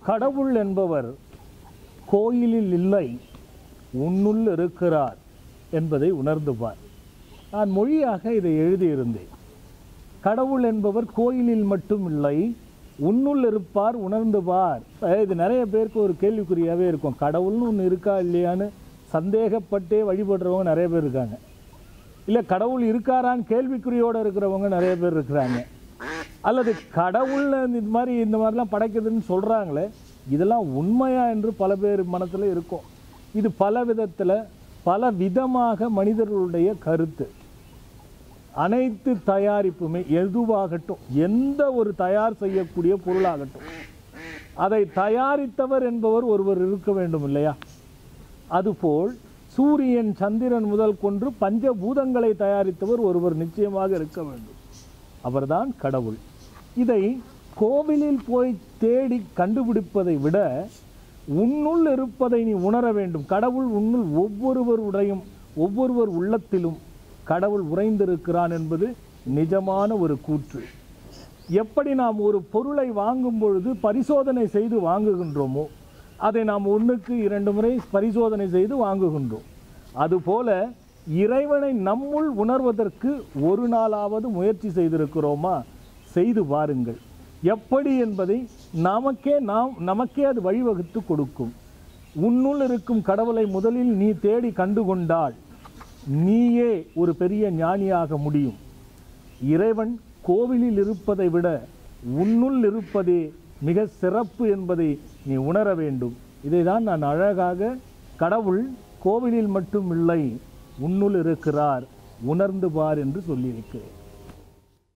கடவுள் என்பவர் கோயிலில் இல்லை, உன்னுள் இருக்கிறார் என்பதை உணர்ந்து பார். நான் மொழியாக இதை எழுதியிருந்தேன். கடவுள் என்பவர் கோயிலில் மட்டும் இல்லை, உன்னுள் இருப்பார், உணர்ந்து பார். இது நிறைய பேருக்கு ஒரு கேள்விக்குறியாகவே இருக்கும். கடவுள்னு ஒன்று இருக்கா இல்லையான்னு சந்தேகப்பட்டே வழிபடுறவங்க நிறைய பேர் இருக்காங்க. இல்லை கடவுள் இருக்காரான்னு கேள்விக்குறியோடு இருக்கிறவங்க நிறைய பேர் இருக்கிறாங்க. அல்லது கடவுள் இந்த மாதிரிலாம் படைக்குதுன்னு சொல்கிறாங்களே, இதெல்லாம் உண்மையா என்று பல பேர் மனத்தில் இருக்கும். இது பல விதத்தில் பல விதமாக மனிதர்களுடைய கருத்து. அனைத்து தயாரிப்புமே எதுவாகட்டும், எந்த ஒரு தயார் செய்யக்கூடிய பொருளாகட்டும், அதை தயாரித்தவர் என்பவர் ஒருவர் இருக்க வேண்டும் இல்லையா? அதுபோல் சூரியன் சந்திரன் முதல் கொன்று பஞ்சபூதங்களை தயாரித்தவர் ஒருவர் நிச்சயமாக இருக்க வேண்டும். அவர்தான் கடவுள். இதை கோவிலில் போய் தேடி கண்டுபிடிப்பதை விட உன்னுள் இருப்பதை நீ உணர வேண்டும். கடவுள் உன்னுள் ஒவ்வொருவர் உள்ளத்திலும் கடவுள் உறைந்திருக்கிறான் என்பது நிஜமான ஒரு கூற்று. எப்படி நாம் ஒரு பொருளை வாங்கும் பொழுது பரிசோதனை செய்து வாங்குகின்றோமோ, அதை நாம் 1க்கு 2 முறை பரிசோதனை செய்து வாங்குகின்றோம். அதுபோல இறைவனை நம்முள் உணர்வதற்கு ஒரு நாளாவது முயற்சி செய்திருக்கிறோமா? செய்து பாருங்கள். எப்படி என்பதை நமக்கே அது வழிவகுத்து கொடுக்கும். உன்னுள் இருக்கும் கடவுளை முதலில் நீ தேடி கண்டுகொண்டால் நீயே ஒரு பெரிய ஞானியாக முடியும். இறைவன் கோவிலில் இருப்பதை விட உன்னுள் இருப்பதே மிக சிறப்பு என்பதை நீ உணர வேண்டும். இதை தான் நான் அழகாக கடவுள் கோவிலில் மட்டும் இல்லை, உன்னுள் இருக்கிறார், உணர்ந்து பார் என்று சொல்லியிருக்கிறேன்.